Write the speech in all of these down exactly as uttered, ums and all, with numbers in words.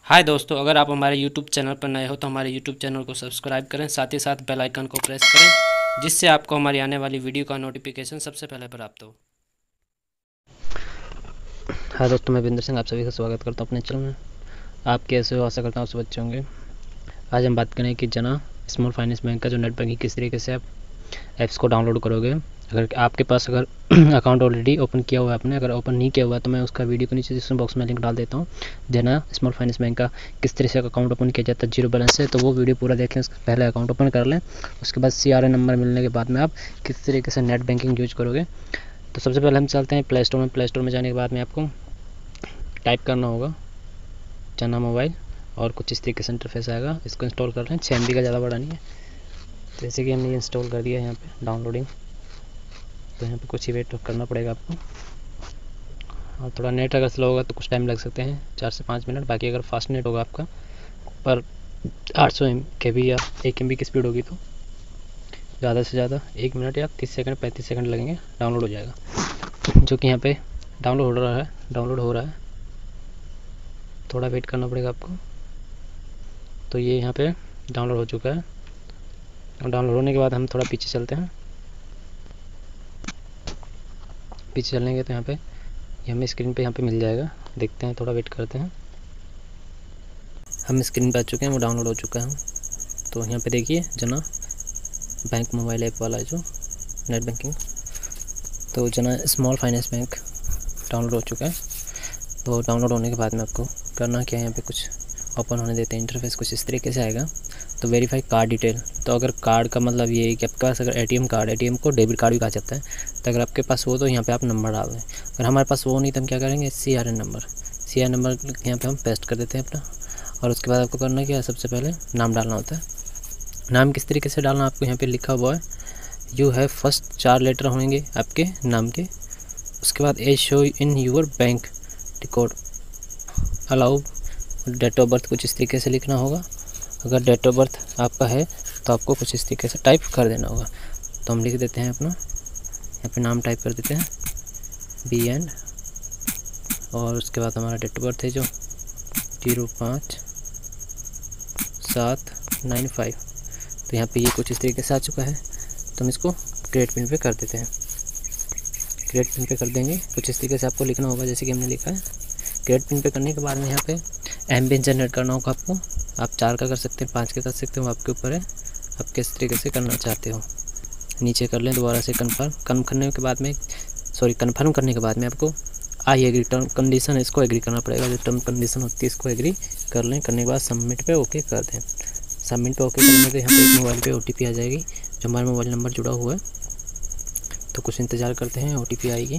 हाय दोस्तों, अगर आप हमारे यूट्यूब चैनल पर नए हो तो हमारे यूट्यूब चैनल को सब्सक्राइब करें, साथ ही साथ बेल आइकन को प्रेस करें जिससे आपको हमारी आने वाली वीडियो का नोटिफिकेशन सबसे पहले प्राप्त हो। हाय दोस्तों, मैं बिंदर सिंह आप सभी का स्वागत करता हूँ अपने चैनल में। आप कैसे हो? आशा करता हूँ आप सब अच्छे होंगे। आज हम बात करें कि जना स्मॉल फाइनेंस बैंक का जो नेट बैंकिंग किस तरीके से आप ऐप्स को डाउनलोड करोगे। अगर आपके पास अगर अकाउंट ऑलरेडी ओपन किया हुआ है आपने, अगर ओपन नहीं किया हुआ है तो मैं उसका वीडियो को नीचे डिस्क्रिप्शन बॉक्स में लिंक डाल देता हूँ। जना स्मॉल फाइनेंस बैंक का किस तरह से अकाउंट ओपन किया जाता है जीरो बैलेंस से, तो वो वीडियो पूरा देख लें। पहले अकाउंट ओपन कर लें, उसके बाद सी आर एन नंबर मिलने के बाद में आप किस तरीके से नेट बैंकिंग यूज करोगे। तो सबसे पहले हम चलते हैं प्ले स्टोर में। प्ले स्टोर में जाने के बाद में आपको टाइप करना होगा जना मोबाइल, और कुछ इस तरीके से इंटरफेस आएगा। इसको इंस्टॉल कर लें, छः एम बी का ज़्यादा बड़ा नहीं है। तो जैसे कि हमने ये इंस्टॉल कर दिया है यहाँ पे डाउनलोडिंग, तो यहाँ पे कुछ ही वेट करना पड़ेगा आपको। और थोड़ा नेट अगर स्लो होगा तो कुछ टाइम लग सकते हैं, चार से पाँच मिनट। बाकी अगर फास्ट नेट होगा आपका पर आठ सौ एम के बी या एक एम बी की स्पीड होगी तो ज़्यादा से ज़्यादा एक मिनट या तीस सेकंड पैंतीस सेकंड लगेंगे, डाउनलोड हो जाएगा। जो कि यहाँ पे डाउनलोड हो रहा है डाउनलोड हो रहा है थोड़ा वेट करना पड़ेगा आपको। तो ये यहाँ पे डाउनलोड हो चुका है। और डाउनलोड होने के बाद हम थोड़ा पीछे चलते हैं। पीछे चलेंगे तो यहाँ पे ये हमें स्क्रीन पे यहाँ पे मिल जाएगा। देखते हैं, थोड़ा वेट करते हैं। हम स्क्रीन पे आ चुके हैं, वो डाउनलोड हो चुका है। तो यहाँ पे देखिए जना बैंक मोबाइल ऐप वाला जो नेट बैंकिंग, तो जना स्मॉल फाइनेंस बैंक डाउनलोड हो चुका है। तो डाउनलोड होने के बाद में आपको करना क्या है, यहाँ पे कुछ ओपन होने देते हैं। इंटरफेस कुछ इस तरीके से आएगा। तो वेरीफाई कार्ड डिटेल, तो अगर कार्ड का मतलब ये है कि आपके पास अगर एटीएम कार्ड, एटीएम को डेबिट कार्ड भी कहा जाता है, तो अगर आपके पास वो तो यहाँ पे आप नंबर डाल दें। अगर हमारे पास वो नहीं तो हम क्या करेंगे, C R N number C R N number यहाँ पे हम पेस्ट कर देते हैं अपना। और उसके बाद आपको करना क्या है, सबसे पहले नाम डालना होता है। नाम किस तरीके से डालना आपको यहाँ पर लिखा हुआ है, यू हैव फर्स्ट चार लेटर होंगे आपके नाम के। उसके बाद a show in your bank record allow date of birth, कुछ इस तरीके से लिखना होगा। अगर डेट ऑफ बर्थ आपका है तो आपको कुछ इस तरीके से टाइप कर देना होगा। तो हम लिख देते हैं अपना, यहाँ पे नाम टाइप कर देते हैं बी एंड, और उसके बाद हमारा डेट ऑफ बर्थ है जो जीरो पाँच सात नाइन फाइव। तो यहाँ पे ये कुछ इस तरीके से आ चुका है। तो हम इसको क्रिएट पिन पे कर देते हैं। क्रिएट पिन पे कर देंगे, कुछ इस तरीके से आपको लिखना होगा जैसे कि हमने लिखा है। क्रिएट पिन पे करने के बाद में यहाँ पे एम पिन जनरेट करना होगा आपको। आप चार का कर सकते हैं, पाँच का कर सकते हो, आपके ऊपर है आप किस तरीके से करना चाहते हो। नीचे कर लें दोबारा से कन्फर्म। कन्फर्म करने के बाद में सॉरी कन्फर्म करने के बाद में आपको आई एग्री टर्म कंडीशन, इसको एग्री करना पड़ेगा। जो टर्म कंडीशन होती है इसको एग्री कर लें। करने के बाद सबमिट पे ओके कर दें। सबमिट पे ओके करने के यहाँ पे एक मोबाइल पे ओ टी पी आ जाएगी जो हमारा मोबाइल नंबर जुड़ा हुआ है। तो कुछ इंतज़ार करते हैं, ओ टी पी आएगी।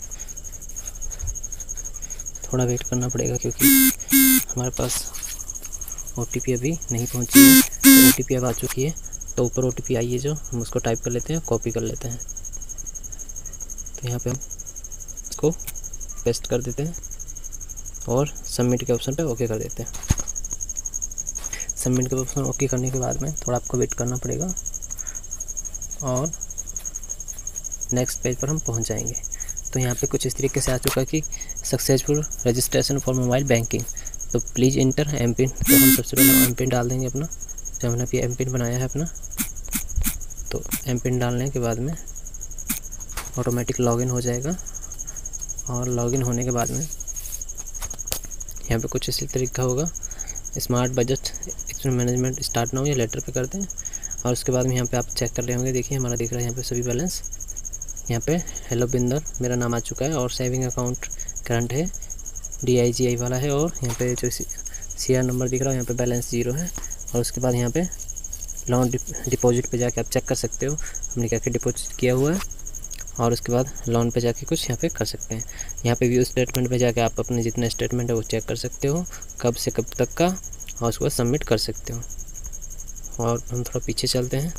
थोड़ा वेट करना पड़ेगा क्योंकि हमारे पास ओ टी पी अभी नहीं पहुंची है। तो ओ टी पी अब आ चुकी है। तो ऊपर ओ टी पी आई है जो, हम उसको टाइप कर लेते हैं, कॉपी कर लेते हैं। तो यहाँ पे हम इसको पेस्ट कर देते हैं और सबमिट के ऑप्शन पे ओके कर देते हैं। सबमिट के ऑप्शन ओके करने के बाद में थोड़ा आपको वेट करना पड़ेगा और नेक्स्ट पेज पर हम पहुँच जाएंगे। तो यहाँ पे कुछ इस तरीके से आ चुका है कि successful registration for mobile banking, तो प्लीज़ इंटर एम पिन। तो हम सबसे पहले एम पिन डाल देंगे अपना, जो हमने अभी एम पिन बनाया है अपना। तो एम पिन डालने के बाद में ऑटोमेटिक लॉगिन हो जाएगा। और लॉगिन होने के बाद में यहाँ पे कुछ इसी तरीके का होगा, smart budget expense management start now, ये लेटर पे करते हैं। और उसके बाद में यहाँ पे आप चेक कर रहे होंगे, देखिए हमारा दिख रहा है यहाँ पे सभी बैलेंस। यहाँ पे हेलो बिंदर मेरा नाम आ चुका है और सेविंग अकाउंट करंट है, डी आई जी आई वाला है। और यहाँ पे जो सी आर नंबर दिख रहा है यहाँ पे बैलेंस जीरो है। और उसके बाद यहाँ पे लोन डिपॉजिट पे जाके आप चेक कर सकते हो हमने क्या क्या डिपॉजिट किया हुआ है। और उसके बाद लोन पे जाके कुछ यहाँ पे कर सकते हैं। यहाँ पे व्यू स्टेटमेंट पे जाके आप अपने जितने स्टेटमेंट है वो चेक कर सकते हो, कब से कब तक का, और उसको सबमिट कर सकते हो। और हम थोड़ा पीछे चलते हैं।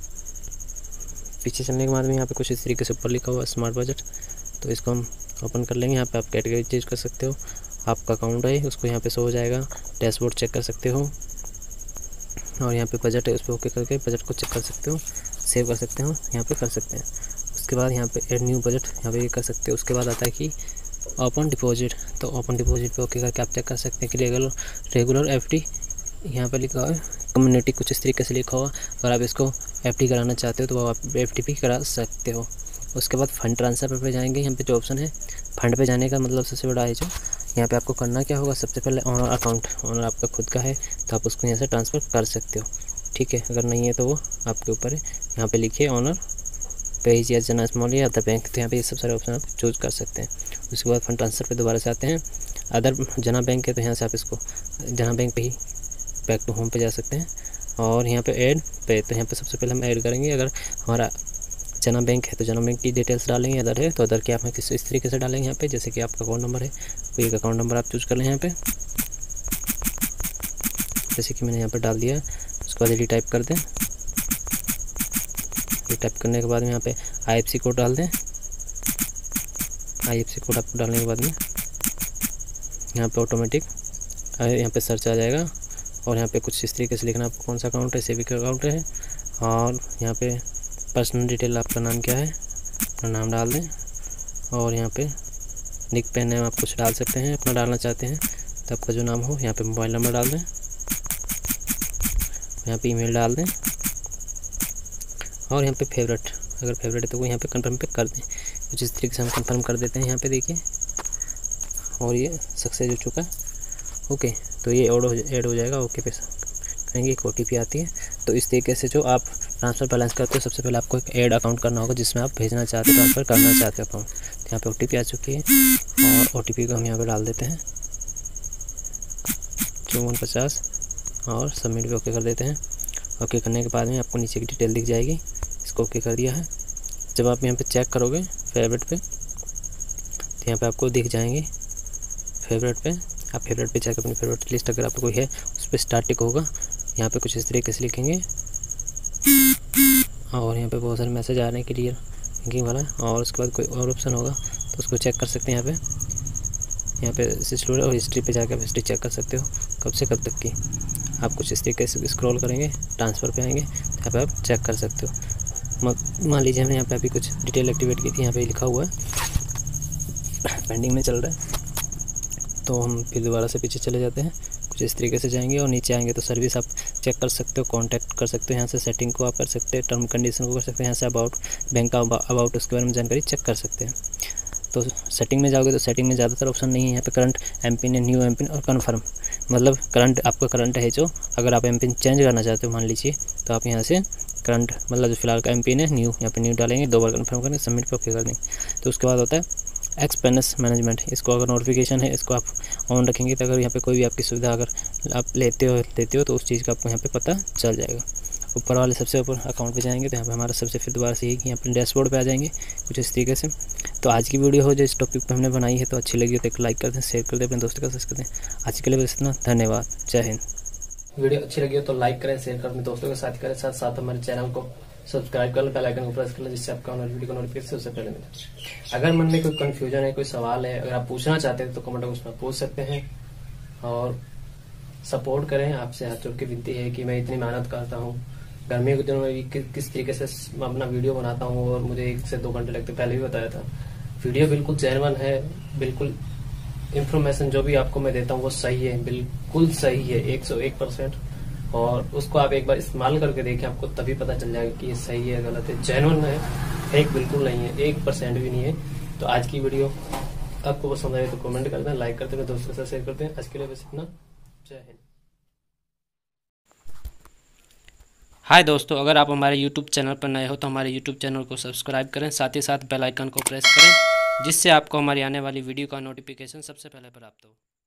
पीछे चलने के बाद में यहाँ पे कुछ इस तरीके से ऊपर लिखा हुआ है स्मार्ट बजट, तो इसको हम ओपन कर लेंगे। यहाँ पे आप कैटेगरी चेंज कर सकते हो, आपका अकाउंट है उसको यहाँ पे शो हो जाएगा। डैशबोर्ड चेक कर सकते हो, और यहाँ पे बजट है उस पर ओके करके बजट को चेक कर सकते हो, सेव कर सकते हो, यहाँ पे कर सकते हैं। उसके बाद यहाँ पे ऐड न्यू बजट यहाँ पे कर सकते हो। उसके बाद आता है कि ओपन डिपॉजिट, तो ओपन डिपॉजिट पे ओके करके आप चेक कर सकते हैं कि रेगुलर रेगुलर एफडी यहाँ पे लिखा है, कम्युनिटी कुछ इस तरीके से लिखा हुआ। अगर आप इसको एफडी कराना चाहते हो तो आप एफडी भी करा सकते हो। उसके बाद फंड ट्रांसफ़र पे जाएंगे। यहाँ पे जो ऑप्शन है फंड पे जाने का मतलब सबसे बड़ा है जो यहाँ पे आपको करना क्या होगा, सबसे पहले ऑनर अकाउंट, ऑनर आपका खुद का है तो आप उसको यहाँ से ट्रांसफ़र कर सकते हो, ठीक है। अगर नहीं है तो वो आपके ऊपर है। यहाँ पे लिखिए ऑनर पेज या जना स्मॉल या अदर बैंक, तो यहाँ पे ये सब सारे ऑप्शन आप चूज कर सकते हैं। उसके बाद फंड ट्रांसफ़र पे दोबारा से आते हैं। अदर जना बैंक है तो यहाँ से आप इसको जना बैंक पे ही बैक टू होम पे जा सकते हैं। और यहाँ पे ऐड पे, तो यहाँ पे सबसे पहले हम ऐड करेंगे। अगर हमारा जना बैंक है तो जना बैंक की डिटेल्स डालेंगे, अदर है तो अदर के आप किस इस तरीके से डालेंगे यहाँ पे, जैसे कि आपका अकाउंट नंबर है तो एक अकाउंट नंबर आप चूज़ कर लें यहाँ पे, जैसे कि मैंने यहाँ पर डाल दिया। उसके बाद ये टाइप कर दें। ये टाइप करने के बाद में यहाँ पे आई एफ सी कोड डाल दें। आई एफ सी कोड आपको डालने के बाद में यहाँ पे ऑटोमेटिक यहाँ पे सर्च आ जाएगा। और यहाँ पे कुछ इस तरीके से लिखना आपको कौन सा अकाउंट है, सेविंग अकाउंट है। और यहाँ पे पर्सनल डिटेल आपका नाम क्या है, अपना नाम डाल दें। और यहाँ पे निक पेन नेम आप कुछ डाल सकते हैं, अपना डालना चाहते हैं तो आपका जो नाम हो। यहाँ पे मोबाइल नंबर डाल दें, यहाँ पे ईमेल डाल दें। और यहाँ पे फेवरेट, अगर फेवरेट है तो वो यहाँ पे कंफर्म पे कर दें। कुछ इस तरीके से हम कंफर्म कर देते हैं यहाँ पे, देखिए। और ये सक्सेस हो चुका है, ओके। तो ये ऐड हो ऐड हो जाएगा, ओके पे करेंगे। एक ओ टी पी आती है। तो इस तरीके से जो आप ट्रांसफ़र बैलेंस करते हो, सबसे पहले आपको एक ऐड अकाउंट करना होगा जिसमें आप भेजना चाहते हो, ट्रांसफ़र करना चाहते हो अकाउंट। तो यहाँ पे ओ टी पी आ चुकी है और ओ टी पी को हम यहाँ पे डाल देते हैं चौवन पचास और सबमिट भी ओके कर देते हैं। ओके करने के बाद में आपको नीचे की डिटेल दिख जाएगी, इसको ओके कर दिया है। जब आप यहाँ पे चेक करोगे फेवरेट पे तो यहाँ पे आपको दिख जाएंगे फेवरेट पे। आप फेवरेट पे जाकर अपनी फेवरेट लिस्ट अगर आपको कोई है उस पर स्टार्ट टिक होगा। यहाँ पे कुछ इस तरीके से लिखेंगे और यहाँ पे बहुत सारे मैसेज आ रहे हैं क्लियर लिंकिंग वाला। और उसके बाद कोई और ऑप्शन होगा तो उसको चेक कर सकते हैं। यहाँ पे यहाँ पे हिस्ट्री और हिस्ट्री पे जाकर हिस्ट्री चेक कर सकते हो कब से कब तक की। आप कुछ इस तरीके से स्क्रॉल करेंगे, ट्रांसफ़र पे आएंगे, यहाँ पे आप चेक कर सकते हो। मान लीजिए हमने यहाँ पे अभी कुछ डिटेल एक्टिवेट की थी, यहाँ पे लिखा हुआ है पेंडिंग में चल रहा है, तो हम फिर दोबारा से पीछे चले जाते हैं। कुछ इस तरीके से जाएंगे और नीचे आएंगे तो सर्विस आप चेक कर सकते हो, कांटेक्ट कर सकते हो। यहाँ से सेटिंग को आप कर सकते हैं, टर्म कंडीशन को कर सकते हैं। यहाँ से अबाउट बैंक का अबाउट उसके बारे में जानकारी चेक कर सकते हैं। तो सेटिंग में जाओगे तो सेटिंग में ज़्यादातर ऑप्शन नहीं है। यहाँ पे करंट एम पिन है, न्यू एम पिन और कन्फर्म, मतलब करंट आपका करंट है जो, अगर आप एम पिन चेंज करना चाहते हो मान लीजिए तो आप यहाँ से करंट मतलब जो फिलहाल का एम पिन है न्यू, यहाँ पे न्यू डालेंगे, दो बार कन्फर्म करेंगे, सबमिट पे ओके कर देंगे। तो उसके बाद होता है एक्सपेंस मैनेजमेंट। इसको अगर नोटिफिकेशन है इसको आप ऑन रखेंगे तो अगर यहाँ पे कोई भी आपकी सुविधा अगर आप लेते हो लेते हो तो उस चीज़ का आपको यहाँ पे पता चल जाएगा। ऊपर वाले सबसे ऊपर अकाउंट पे जाएंगे तो यहाँ पे हमारा सबसे फिर दोबारा से यही कि यहाँ पे डैशबोर्ड पे आ जाएंगे कुछ इस तरीके से। तो आज की वीडियो हो जो इस टॉपिक पे हमने बनाई है तो अच्छी लगी हो तो एक लाइक कर दें, शेयर कर दें, अपने दोस्तों के साथ कर दें। आज के लिए बस इतना, धन्यवाद, जय हिंद। वीडियो अच्छी लगी हो तो लाइक करें, शेयर करें, अपने दोस्तों के साथ करें, साथ साथ हमारे चैनल को सब्सक्राइब कर लो, बेल आइकन को प्रेस कर लो जिससे आपका वीडियो का नोटिफिकेशन सबसे पहले मिले। अगर मन में कोई कंफ्यूजन है, कोई सवाल है, अगर आप पूछना चाहते हैं तो कमेंट बॉक्स में पूछ सकते हैं। और सपोर्ट करें, आपसे हाथ जोड़ के विनती है कि मैं इतनी मेहनत करता हूँ, गर्मियों के दिनों में भी कि, किस तरीके से मैं अपना वीडियो बनाता हूँ और मुझे एक से दो घंटे लगते, पहले भी बताया था। वीडियो बिल्कुल जेन्युइन है, बिल्कुल इन्फॉर्मेशन जो भी आपको मैं देता हूँ वो सही है, बिल्कुल सही है, एक सौ एक परसेंट। और उसको आप एक बार इस्तेमाल करके देखें, आपको तभी पता चल जाएगा कि ये सही है गलत है, जेन्युइन है, फेक बिल्कुल नहीं है, एक परसेंट भी नहीं है। तो आज की वीडियो आपको पसंद आए तो कमेंट कर दें, लाइक करते हैं, दोस्तों के साथ शेयर करते हैं। आज के लिए बस इतना, जय हिंद। हाय दोस्तों, अगर आप हमारे यूट्यूब चैनल पर नए हो तो हमारे यूट्यूब चैनल को सब्सक्राइब करें, साथ ही साथ बेल आइकन को प्रेस करें जिससे आपको हमारी आने वाली वीडियो का नोटिफिकेशन सबसे पहले प्राप्त हो।